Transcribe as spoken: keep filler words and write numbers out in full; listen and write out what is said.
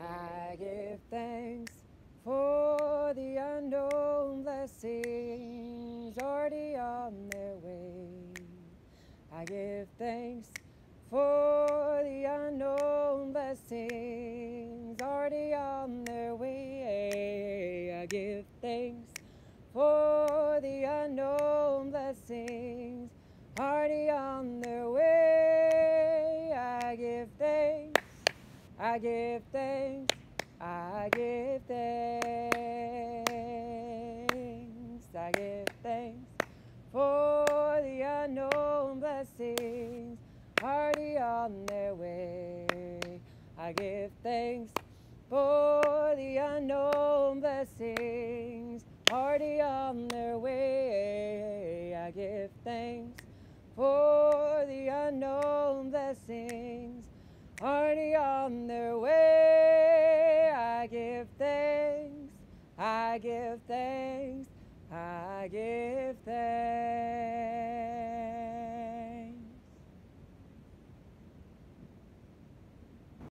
I give thanks for the unknown blessings already on their way. I give thanks for the unknown blessings already on their way. I give thanks for the unknown blessings already on their way. I give thanks, I give thanks, I give thanks, I give thanks for the unknown blessings already on their way. I give thanks for the unknown blessings already on their way. I give thanks for the unknown blessings already on their way. I give thanks, I give thanks, I give thanks.